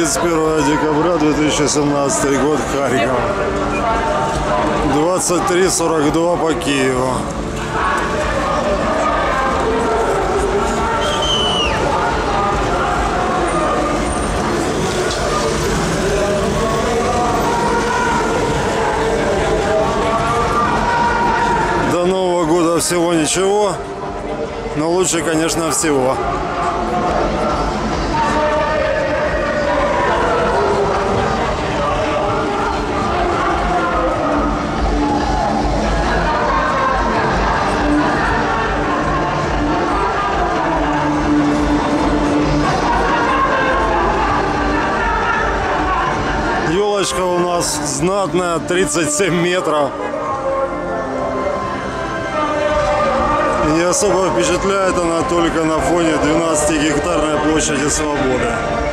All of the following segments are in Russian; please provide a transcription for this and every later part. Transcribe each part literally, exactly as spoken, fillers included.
тридцать первое декабря две тысячи семнадцатый год, Харьков. двадцать три сорок два по Киеву. До Нового года всего ничего, но лучше, конечно, всего. Елочка у нас знатная, тридцать семь метров. И не особо впечатляет она только на фоне двенадцатигектарной площади Свободы.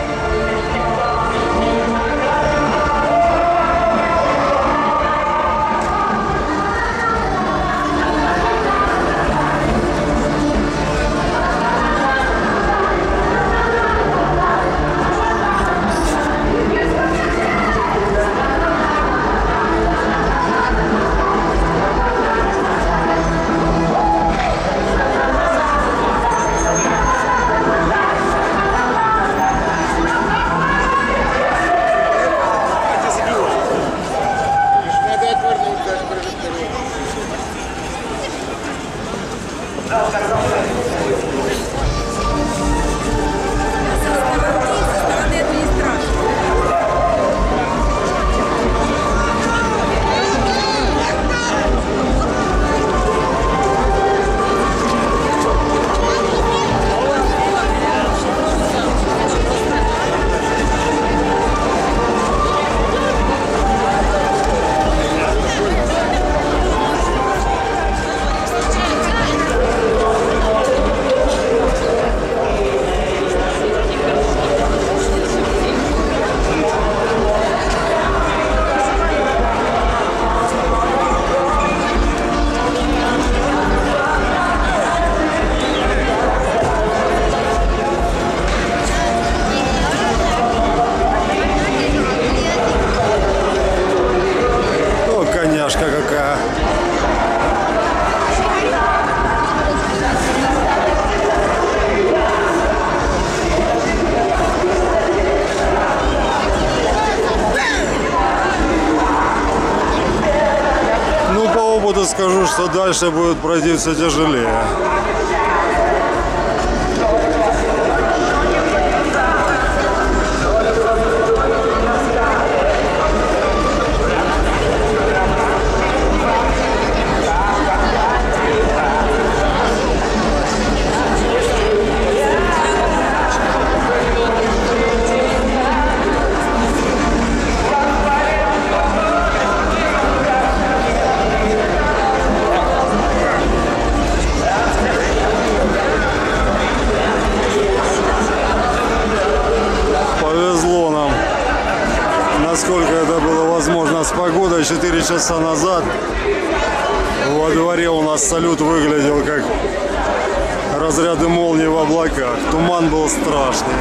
Какая. Ну, по опыту скажу, что дальше будет пройти все тяжелее. Насколько это было возможно с погодой. четыре часа назад во дворе у нас салют выглядел как разряды молнии в облаках. Туман был страшный.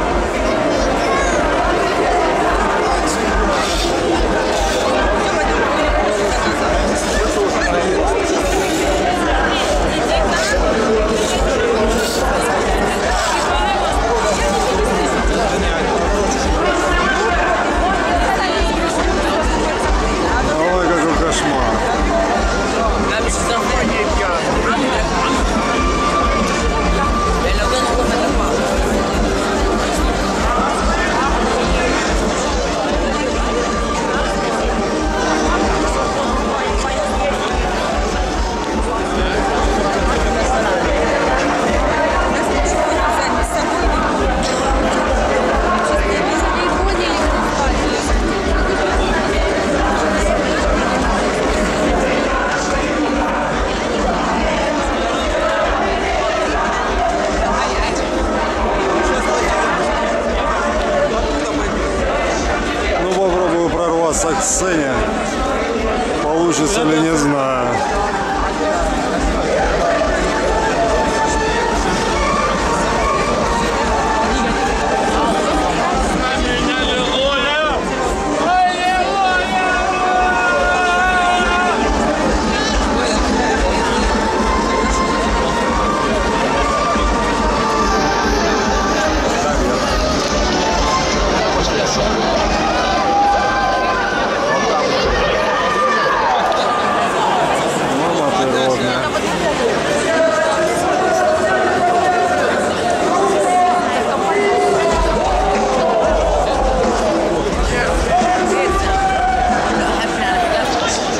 К сцене. Получится ли, не знаю.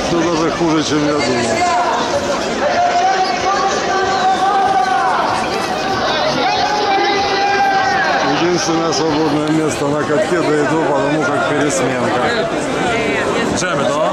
Все даже хуже, чем я думал. Единственное свободное место на катке дойду, потому как пересменка. Джемми, да?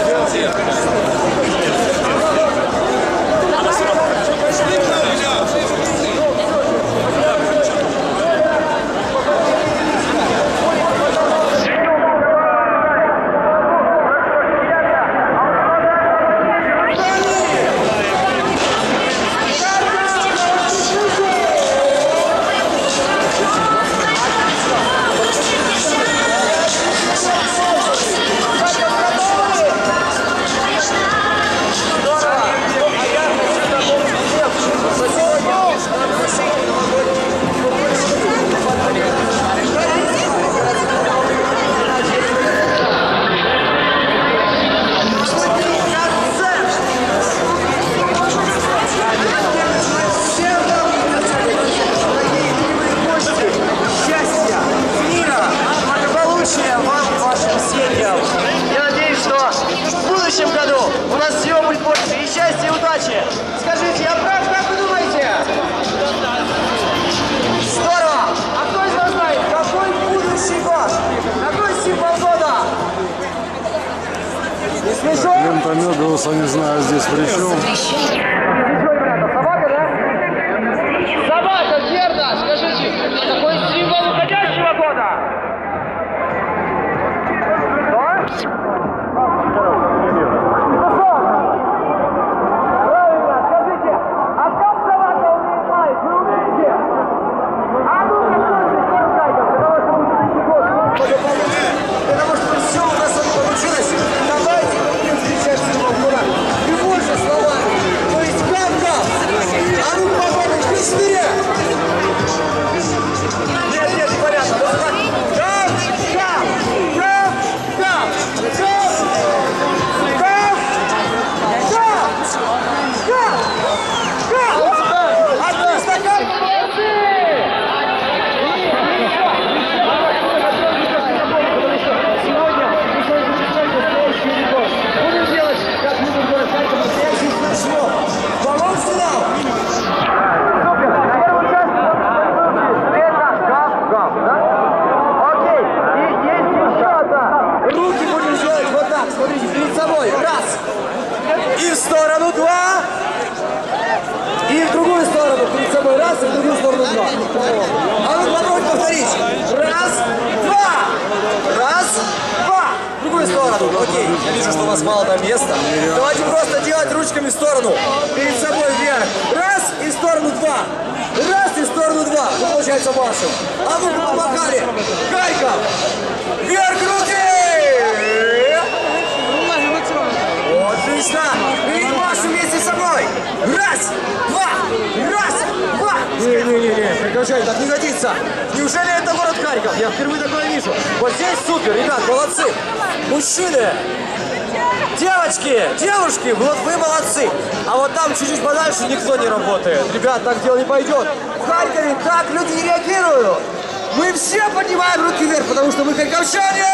Скажите, я прав, как вы думаете? Здорово! А кто из вас знает, какой будущий год? Какой символ года? Не смешно? Лента Мебиуса, не знаю, здесь при чем. Собака, да? Собака, верно! Скажите, а какой символ уходящего года? И в сторону два. И в другую сторону. Перед собой раз, и в другую сторону два. А ну попробуйте повторить. Раз, два. Раз, два. В другую сторону. Окей. Я вижу, что у вас мало там места. Давайте просто делать ручками в сторону. Перед собой вверх. Раз, и в сторону два. Раз, и в сторону два. Ну, получается вашим. А ну помахали. Харьков. Вверх руки. Отлично! И Машу вместе со мной! Раз, два, раз, два! Не-не-не, прекращай, так не годится! Неужели это город Харьков? Я впервые такое вижу. Вот здесь супер, ребят, молодцы! Мужчины! Девочки, девушки, вот вы молодцы! А вот там чуть-чуть подальше никто не работает. Ребят, так дело не пойдет. В Харькове так люди не реагируют! Мы все поднимаем руки вверх, потому что мы харьковчане!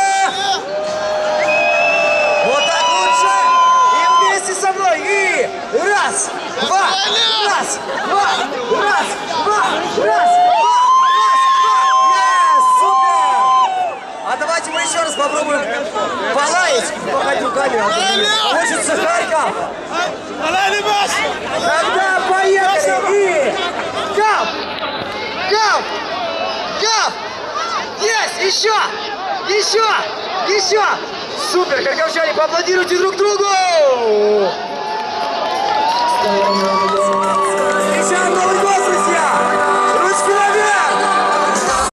Вот так лучше! И вместе со мной! И раз, два, раз, два, раз, два, раз, два, раз, два! Yes, супер! А давайте мы еще раз попробуем полаять. Помахать руками. Хочется Харьков! Тогда поехали! И гав! Гав! Гав! Есть! Еще! Еще! Еще! Супер! Харьковчане, поаплодируйте друг другу!